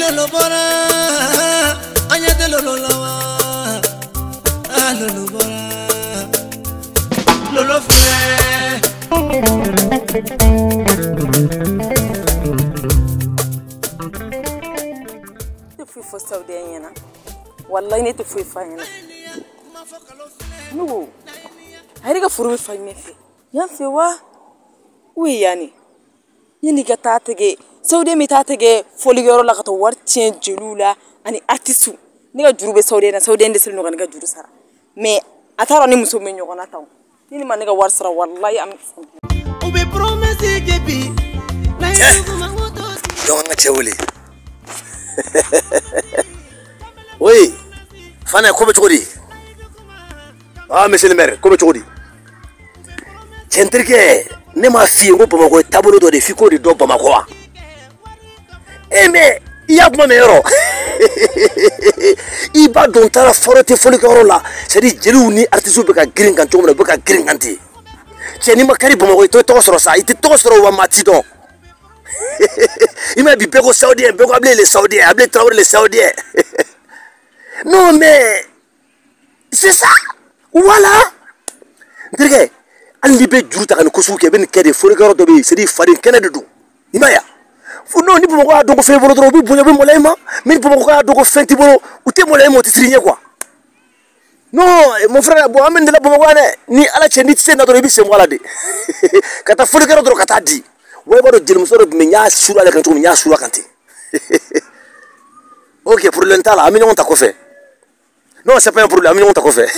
lolo bora anya de lolo lawa lolo bora lolo frère tu fui for Saudi yana wallahi ne tu fui fanyana no hariga furu fanyefi yan fewa oui yani yini ga tatage Saudi mi tatage foligoro la kato war tien jelula ani artistu ni ga jurube Saudi na Saudi ndesel no ga juru sara mais ataro ni muso men nyogona taw ni man ga war sara wallahi am ube promesse gebi la donc nga chewuli oui fana ko be chodi monsieur le maire ko be chodi centrike ne ma fi ngo Bamako tabolo do de fiko de do Bamako mais il y a pas meilleur il va donc ta forte folie là c'est dit jelu ni artiste be ka green kan chomna be ka green anti c'est ni makari Bamako to soro ça il te to soro wa matidon il m'a dit bego saoudien bego appeler les saoudiens appeler Traoré les saoudiens non mais c'est ça voilà dirige andi be juruta kan ko suke ben kede folie do be c'est dit farin kenede do imaya non ni Bamako dogo fe bolo do bi bonya be molayma mais Bamako dogo fenti bolo ou te molayma ti signé quoi non mon frère bo amende la Bamako ni ala chendi tse na do bi se mola de kata folie do kata di way bado jël muso do me nya suru ala kan to nya suru kanti OK pour l'entala ami on ta ko fait non c'est pas un problème ami on ta ko fait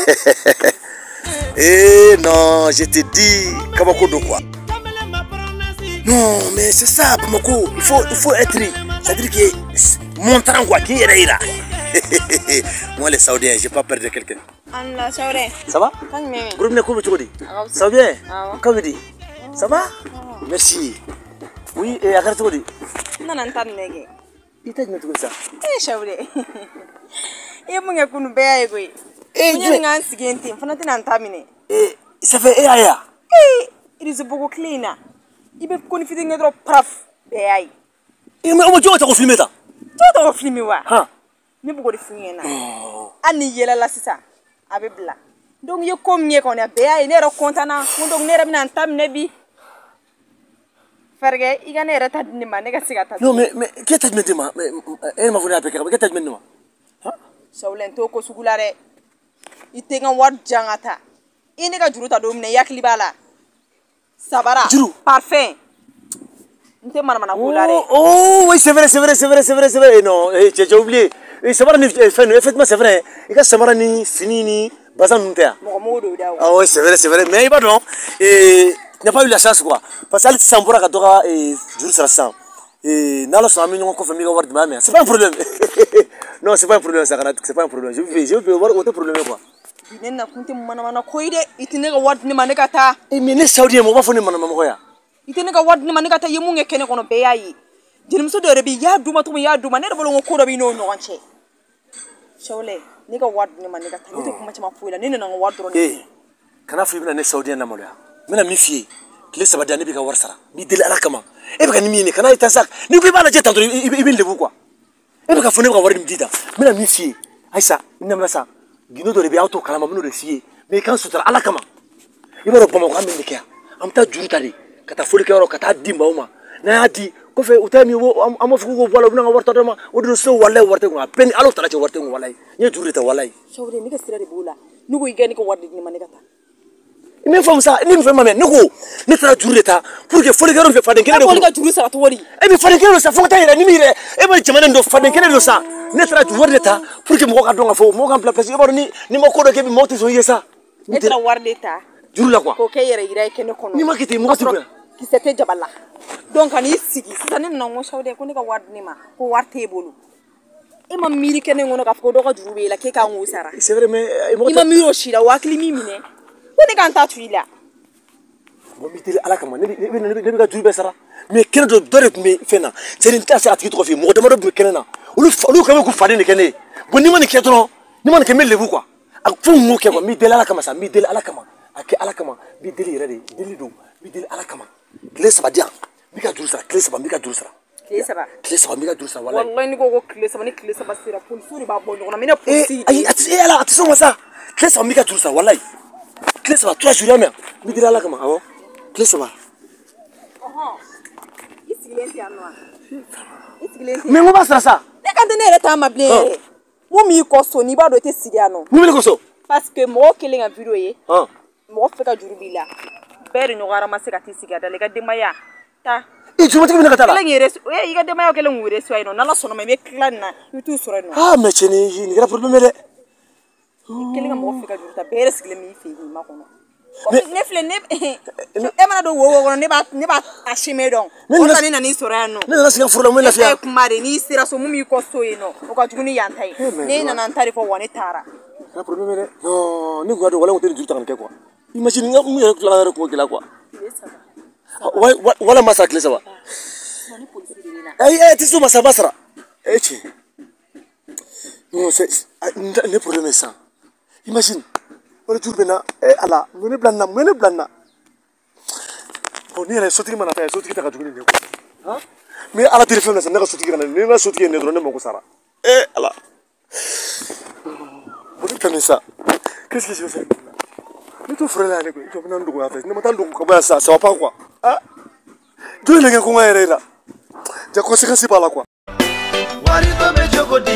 non je te dis Bamako do quoi non mais c'est ça Bamako il faut être c'est-à-dire que montrant quoi qui est là moi les Saoudiens j'ai pas peur de quelqu'un Allah Saoudé ça va groupe ne ko be chodi ça va bien comme dit ça va merci oui et agarre chodi nana ntanege itaj na ça Saoudé e munga kunu beya goy munya ngan sigenti fana tina ntamine ça fait aya it is a beaucoup cleaner ibe koni fiti ngedro praf beya mais on joue ta ko filmer ta to filmer wa ha ni bugo de fingena ani yela la sisa abebla donc ye kom nye ko ne beya ne ro kontana donc ne rabina ntamine bi farge igane era tadni ma ne ga sigata non mais qui t'a dit ma ma voulait appeler qui t'a dit ma ha Saulen to ko sugulare itenga wad jangata ini ga juruta do mine yakli bala sabara Juru. parfait nte mana gulare oh oui c'est vrai non j'ai oublié sabara ni effectivement c'est vrai il ka sabara ni fini ni bazan ntea modo dawo ah oui c'est vrai mais pardon n'a pas eu la chance quoi parce que Sambora ka doka juru sara sang nalo so ami ko famille ward ma c'est pas un problème non c'est pas un problème ça c'est pas un problème je vais voir autre problème quoi binena kunti mana koide itine ga ward ni maneka ta mais les Saoudiens mo ba foni mana mo ya itine ga ward ni maneka ta yemunge kene kono be yayi jinum so do rebi ya duma ne bolo ko do bi no ngonche shawle ni ga ward ni maneka ta ni to kuma chama fuila ni na ward ro ni kana fu ibna ne Saoudiens na mo ya mena mi fie kile sabada ne bi ga war sara bi dele ala kama e ba ni mi ne kana ita sak ni ko ba la jeta ibin lebu quoi e ba ka fone ba war mi dida mena mi fie aisa ina mena sa gino do rebi auto kala mamno de fie mais kan sutra ala kama ibo ro Bamako amende kia amta juruta de kata foli kero kata dimba uma na adi ko fe utami wo amo fu ko wala buna warta dama odo so wallahi warta ko pen alo tala ci warta ko wallahi ni juruta wallahi shawre ni ga sira de bula nugo igani ko wardi ni maneka ta ni fam ça ni fam mamen nugo ni tara juruta pour que foli kero fe faden kene ko ga juru sara to wori e mi faden kene sa fo ta ira ni mi re e ba jamane ndo faden kene do sa ni tara juruta pour que mo ka donga fo mo ka place e ba ni mo ko do ke bi mo ti so yesa ni tara wardeta juru la quoi ko ke yere ira kene kono ni makiti mo ti ki sete jabala donc ani sigi sani na ngo shawde ko ni ka ward ni ma ko warte bolu e ma miri kene ngono ka fo do ka juru be la ke ka ngo sara c'est vrai mais ima miro shira wakli mi mine ko ni kan ta tuila mo mi tele ala kama ne ga juru be sara mais kene do dore me fena c'est une tasse à titre fi mo dama do kene na ulu kama ku fade ne kene bo ni man ke tro ni man ke mel lebu quoi ak fo mo ke ko mi dele ala kama sa mi dele ala kama ak ala kama mi dele rede dele do mi dele ala kama kile saba dia mi ka juru sara kile saba mi ka juru sara Tile saba. Tile saba mika juru sa wala. Wallahi ni ko tile saba ni tile saba sera polisi de b'a bɔ ɲɔgɔn na mais ne polisi. Ayi ala ati sɔn ma sa. Tile saba mika juru sa wallahi. Tile saba 3 jours mais mi dira la kama awɔ. Tile saba. I sigilen tɛ yan nɔ wa? I sigilen tɛ. Mais mun b'a sara sa? Ne kan tɛ ne yɛrɛ ta ma bilen yɛrɛ. Mun b'i kɔ so n'i b'a dɔn i tɛ sigi yan nɔ. Mun bɛ ne kɔ so? Parce que mɔgɔ kelen ka video ye. Mɔgɔ fɛ ka juru b'i la. Bɛɛ de ɲɔgɔnra ma se ka t'i sigi a da la i ka denbaya ta. Jumatigi bɛ ne ka taa la. Kelen yɛrɛ i ka denbaya kelen k'u reçu yen nɔ n'Ala sɔnna ma i bɛ tila nin na i bɛ t'u sɔrɔ yen nɔ. Ah mais cɛ nin kɛra problème ye dɛ. I kelen ka mɔgɔ fɛ ka juru ta bɛɛ yɛrɛ sigilen b'i fɛ yen ma kɔnɔ. Ne filɛ ne e mana don wo kɔnɔ ne b'a a simɛ dɔn. O ta ne nana i sɔrɔ yan nɔ. Ne nana sigi furu la mun lafiya. Ne ye kuma de n'i sera so mun b'i kɔ so yen nɔ o ka jugu ni yan ta ye. Ne nana n ta de fɔ wa ne taara. Kɛra problème ye dɛ. Non ne kun y'a dɔn wala n kun tɛ nin juru ta ka nin kɛ quoi. Imagine n mun yɛrɛ tilala yɛrɛ kungo gɛlɛya quoi. Wala ma sara tile saba. Ayi tɛ se o ma sa ba sara. Tiɲɛ. Non c'est ne problème ye sisan. Imagine. Wala juru bɛ n na ala mun ne bila nin na mun ne bila nin na. Bon ne yɛrɛ sotigi mana taa ye sotigi ta ka jugu ni ne quoi. Mais ala tɛ fɛn min na sisan ne ka sotigi kana ne ka sotigi ye ne dɔrɔn ne mako sara. Ala. Bon ne bɛ taa nin sa. Qu'est-ce que je vais faire? Ne t'o fɔra la ne ko jɔ bɛna n dogo yan fɛ ne ma taa n dogo ka bɔ yan sa ça va pas quoi. Joli le kɛ ko n ka yɛrɛ la. Ja conséquence b'a la quoi. Wari dɔ bɛ jogo